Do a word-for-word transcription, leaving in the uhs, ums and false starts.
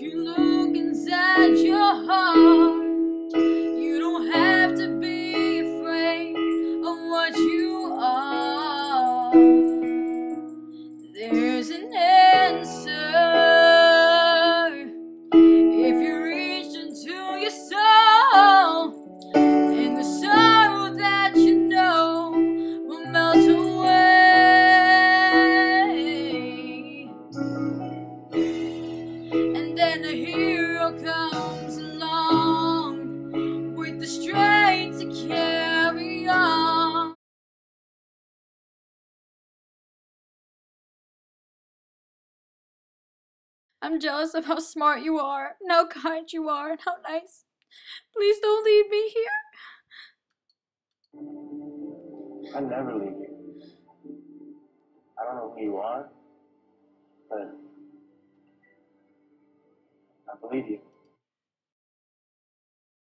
you look inside your heart, you don't have to be afraid of what you are. There's an answer if you reach into your soul, and the sorrow that you know will melt away. And then a hero comes along with the strength to carry on. I'm jealous of how smart you are, and how kind you are, and how nice. Please don't leave me here. I never leave you. I don't know who you are, but I believe you.